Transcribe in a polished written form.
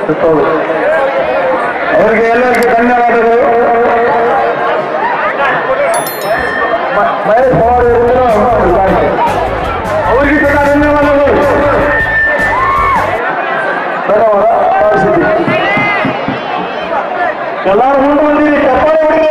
ಅವರಿಗೆ ಎಲ್ಲರಿಗೂ ಧನ್ಯವಾದಗಳು. ಮಹೇಶ್ ಪವಾರ್ ಅವರಿಗೆ ಕೂಡ ಧನ್ಯವಾದಗಳು. ಎಲ್ಲರೂ ಮುಂದೆ ಬಂದಿರಿ, ಚಪ್ಪಾಳೆ